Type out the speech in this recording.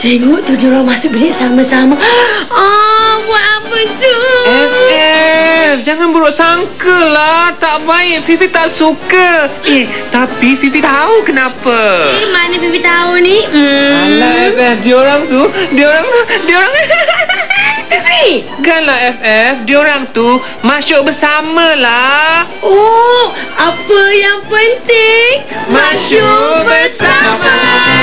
Tengok tu diorang masuk bilik sama-sama. Buat apa tu? Jangan buruk sangka lah. Tak baik. Fifi tak suka. Tapi Fifi tahu kenapa. Mana Fifi tahu ni? Alah FF, diorang Fifi, kanlah FF, diorang tu masuk bersamalah. Apa yang penting? Masuk bersama.